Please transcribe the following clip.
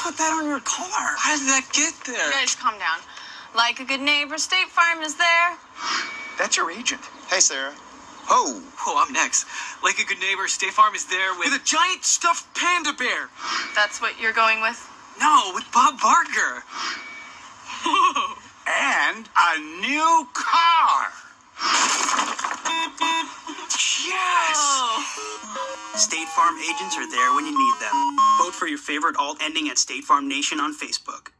put that on your car? How did that get there? You guys calm down. Like a good neighbor, State Farm is there. That's your agent. Hey, Sarah. Oh, I'm next. Like a good neighbor, State Farm is there with a giant stuffed panda bear. That's what you're going with? No, with Bob Barker. And a new car. Yes! Oh. State Farm agents are there when you need them. Vote for your favorite alt ending at State Farm Nation on Facebook.